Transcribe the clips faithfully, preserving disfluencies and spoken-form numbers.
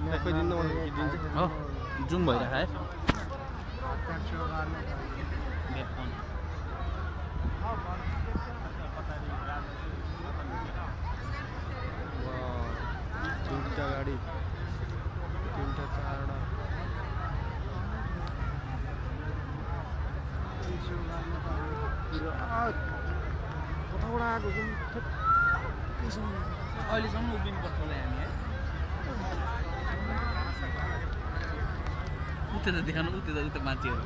दिन न हो जुम भइरहेको है तीनटा गाडी तीनटा चारवटा कताबाट आएको अहिलेसम्म उभिनु पर्छ होला हामी है उतै त देखाउनु उतै त उतै मान्छेहरू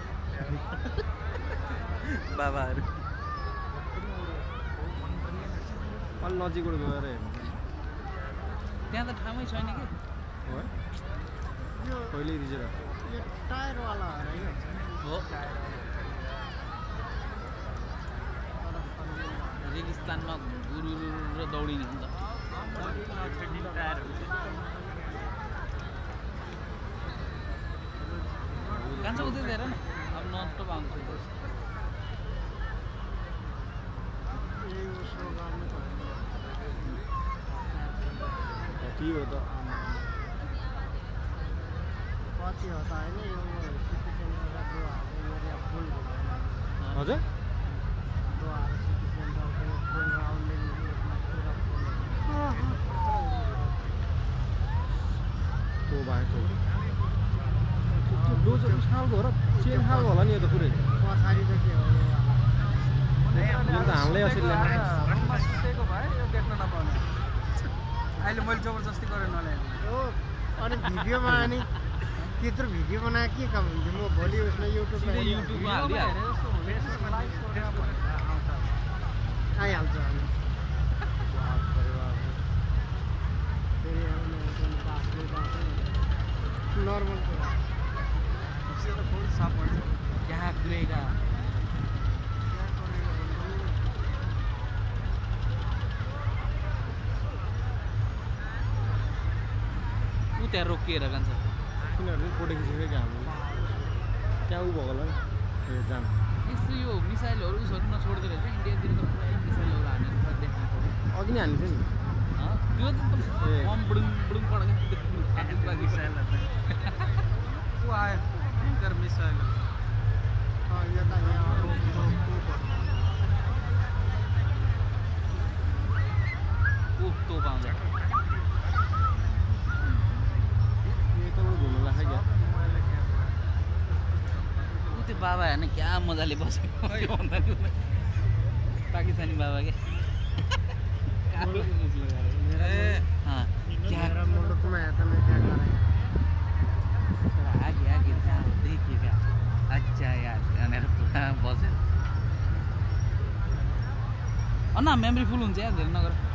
बाबाहरू अलि नजिकबाट गएर हेर्नु त्यहाँ त ठाउँमै छैन कि हो पहिल्यै रिजर्भ टायरवाला हो रेगिस्तानमा गुरु र दौडिने हुन्छ कान्छ उतै हेर न अब ननस्टप आउँछ कति हो त कति हो त होइन यो सिटी सेन्टर एरिया फुल हजुर तो भएको डोजर खालको हो र चेन खालको होला नि यो त पुरै पछाडि त के हो यो त हामीले यसरी रुममा सुतेको भए यो देख्न नपाउने अहिले मैले जबरजस्ती गरेर नल्याएको हो अनि भिडियोमा अनि त्यत्रो भिडियो बनाए के काम हुन्छ म भोलि उसमा युट्युबमा युट्युबमा हालिदिइहाल्यो आइहाल्छ नर्मल यहाँ गएका ऊ त्यहाँ रोकिएर जान्छ तिनीहरू फोटो खिचेको क्या हामीले त्यहाँ ऊ भएको होला ए जाम यस्तो यो मिसाइलहरू उसहरू नछोड्दो रहेछ इन्डियातिर त पुरै मिसाइलहरू हानेर देखाएको अघि नै हालिन्छ नि त्यो त बम बुडुङ बुडुङ पड्का मिसाइल ऊ आयो भयङ्कर मिसाइल यता यहाँ ऊ तोप आउँछ घुम्नु लाग्छ क्या ऊ त्यो बाबा हेर्न क्या मजाले बसेको पाकिस्तानी बाबा क्या मेरा मुल्क में है तो मैं क्या करें आगे आगे देखिएगा अच्छा यार बसेर अन्ना मेमोरी फुल हुन्छ यार धेरै नगर